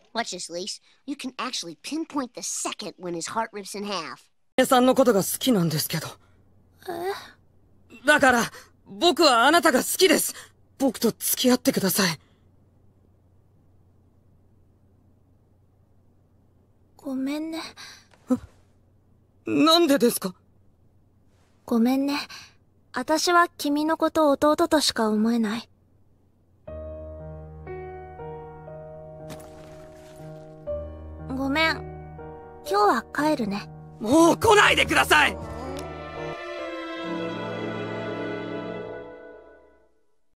Watch this, Lise. You can actually pinpoint the second when his heart rips in half. 姉さんのことが好きなんですけど。だから、僕はあなたが好きです。僕と付き合ってください。 ごめんね。 なんでですか？ ごめんね。私は君のことを弟としか思えない。ごめん。今日は帰るね。 もう来ないでください！